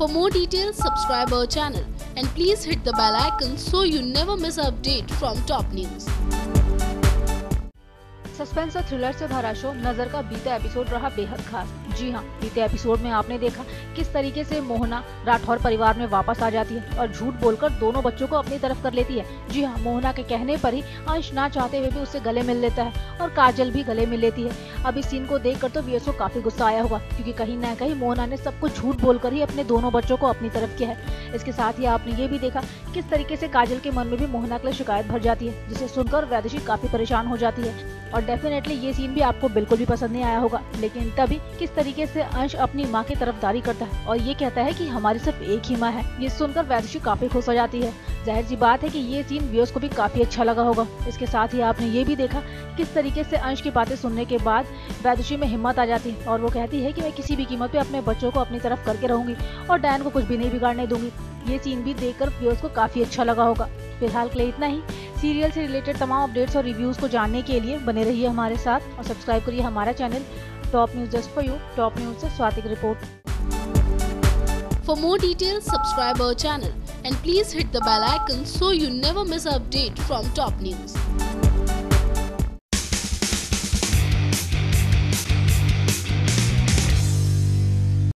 For more details, subscribe our channel and please hit the bell icon so you never miss an update from top news. Suspense और thriller से भरा show नजर का बीता episode रहा बेहद खास। जी हाँ, बीते एपिसोड में आपने देखा किस तरीके से मोहना राठौर परिवार में वापस आ जाती है और झूठ बोलकर दोनों बच्चों को अपनी तरफ कर लेती है। जी हाँ, मोहना के कहने पर ही अंश ना चाहते हुए भी उससे गले मिल लेता है और काजल भी गले मिल लेती है। अब इस सीन को देखकर तो व्यूअर्स को काफी गुस्सा आया होगा, क्योंकि कहीं न कहीं मोहना ने सब कुछ झूठ बोलकर ही अपने दोनों बच्चों को अपनी तरफ किया है। इसके साथ ही आपने ये भी देखा किस तरीके से काजल के मन में भी मोहना के लिए शिकायत भर जाती है, जिसे सुनकर वैदेशी काफी परेशान हो जाती है। और डेफिनेटली ये सीन भी आपको बिल्कुल भी पसंद नहीं आया होगा। लेकिन तभी किस तरीके से अंश अपनी माँ की तरफदारी करता है और ये कहता है कि हमारी सिर्फ एक ही माँ है, ये सुनकर वैदेशी काफी खुश हो जाती है। जाहिर सी बात है कि ये सीन व्यूअर्स को भी काफी अच्छा लगा होगा। इसके साथ ही आपने ये भी देखा किस तरीके से अंश की बातें सुनने के बाद वैदेशी में हिम्मत आ जाती है और वो कहती है कि मैं किसी भी कीमत पे अपने बच्चों को अपनी तरफ करके रहूंगी और डैन को कुछ भी नहीं बिगाड़ने दूंगी। ये सीन भी देखकर व्यूअर्स को काफी अच्छा लगा होगा। फिलहाल के लिए इतना ही। सीरियल से रिलेटेड तमाम अपडेट्स और रिव्यूज को जानने के लिए बने रहिए हमारे साथ और सब्सक्राइब करिए हमारा channel top news just for you. Top news से स्वाति की रिपोर्ट। For more details, subscribe our channel and please hit the bell icon so you never miss an update from top news.